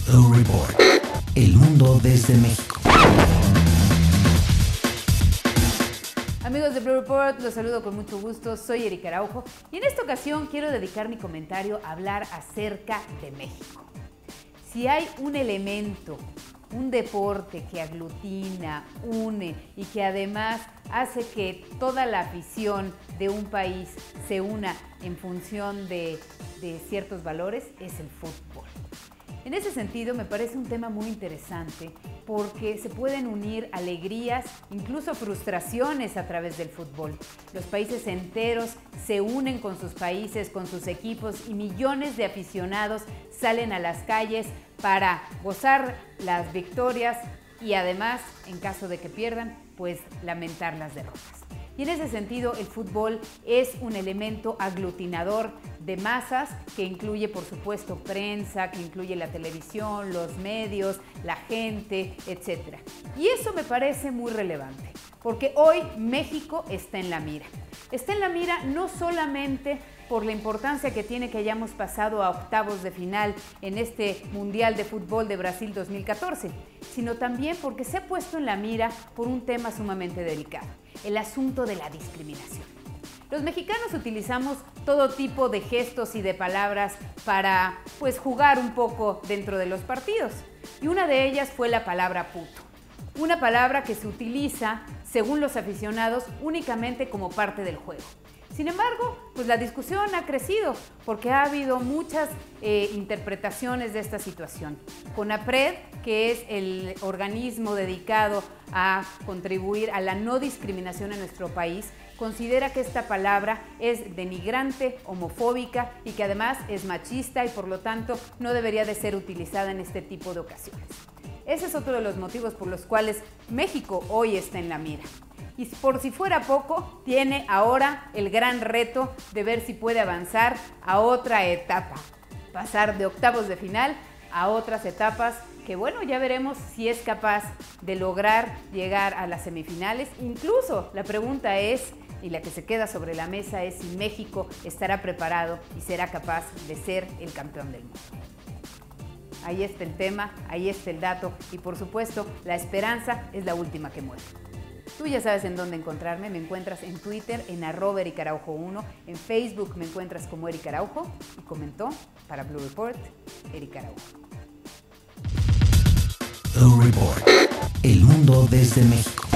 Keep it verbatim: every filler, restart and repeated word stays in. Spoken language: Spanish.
Blue Report. El mundo desde México. Amigos de Blue Report, los saludo con mucho gusto, soy Erika Araujo y en esta ocasión quiero dedicar mi comentario a hablar acerca de México. Si hay un elemento, un deporte que aglutina, une y que además hace que toda la afición de un país se una en función de, de ciertos valores, es el fútbol. En ese sentido, me parece un tema muy interesante porque se pueden unir alegrías, incluso frustraciones a través del fútbol. Los países enteros se unen con sus países, con sus equipos y millones de aficionados salen a las calles para gozar las victorias y además, en caso de que pierdan, pues lamentar las derrotas. Y en ese sentido, el fútbol es un elemento aglutinador de masas que incluye, por supuesto, prensa, que incluye la televisión, los medios, la gente, etcétera. Y eso me parece muy relevante, porque hoy México está en la mira. Está en la mira no solamente por la importancia que tiene que hayamos pasado a octavos de final en este Mundial de Fútbol de Brasil dos mil catorce, sino también porque se ha puesto en la mira por un tema sumamente delicado, el asunto de la discriminación. Los mexicanos utilizamos todo tipo de gestos y de palabras para, pues, jugar un poco dentro de los partidos, y una de ellas fue la palabra puto. Una palabra que se utiliza, según los aficionados, únicamente como parte del juego. Sin embargo, pues la discusión ha crecido porque ha habido muchas eh, interpretaciones de esta situación. CONAPRED, que es el organismo dedicado a contribuir a la no discriminación en nuestro país, considera que esta palabra es denigrante, homofóbica y que además es machista y por lo tanto no debería de ser utilizada en este tipo de ocasiones. Ese es otro de los motivos por los cuales México hoy está en la mira. Y por si fuera poco, tiene ahora el gran reto de ver si puede avanzar a otra etapa, pasar de octavos de final a otras etapas que, bueno, ya veremos si es capaz de lograr llegar a las semifinales. Incluso la pregunta es, y la que se queda sobre la mesa es si México estará preparado y será capaz de ser el campeón del mundo. Ahí está el tema, ahí está el dato y por supuesto la esperanza es la última que muere. Tú ya sabes en dónde encontrarme, me encuentras en Twitter en arroba Erika Araujo uno, en Facebook me encuentras como Erika Araujo y comentó para Blue Report, Erika Araujo. Blue Report, el mundo desde México.